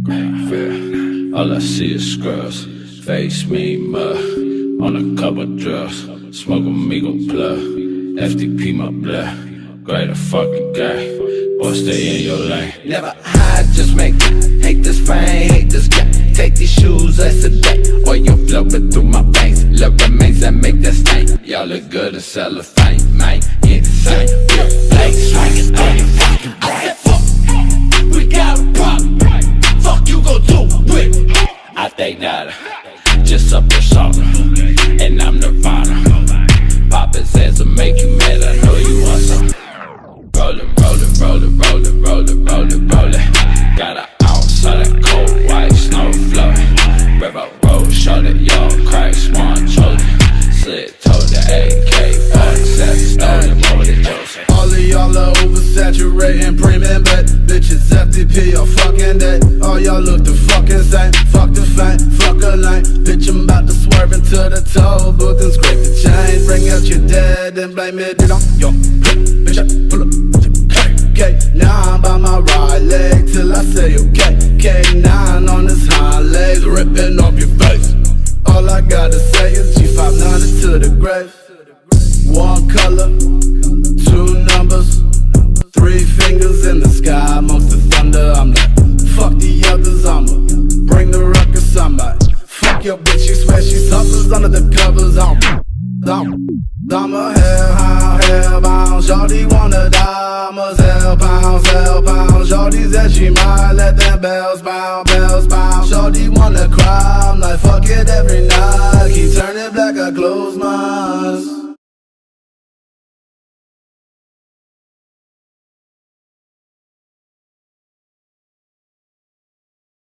All I see is scrubs, face me mud, on a couple drugs, smoke amigo plug, FTP my blood, greater fucking guy, boy stay in your lane. Never hide, just make it, hate this fame, hate this guy, take these shoes, let's sedate, oil flowing through my veins, love remains that make that stain, y'all look good in cellophane, man, insane, real play, swinging through your fucking brain. I said fuck, we got a problem, fuck you gon' do with. I think nada, just a persona, and I'm Nirvana. Poppin' says to make you mad, I know you want some. Rollin', rollin', rollin', rollin', rollin', rollin', rollin'. Got an ounce of that cold white snow flowin'. River road, show that y'all crack, swan chosen. Slit told the AK-47, stolen more than Joseph. All of y'all are oversaturating, premium bet. Bitches FTP all fucking day. All y'all look the fucking same. Fuck the fame, fuck a lane. Bitch, I'm about to swerve into the toll booth and scrape the chain. Bring out your dad and blame it on your bitch, I pull up. Okay, now I'm by my right leg till I say okay. K9 on his hind legs, ripping off your face. All I gotta say is G590 to the grave. One color, two numbers, three fingers in the sky amongst the thunder. I'm like, fuck the others, I'ma bring the ruckus, somebody. Fuck your bitch, she swear she suffers under the covers. I'm a hellbound, shorty wanna diamonds, hellbound, shorty said she might let them bells bound, shorty wanna cry, I'm like fuck it every night, keep turning black, I close my eyes.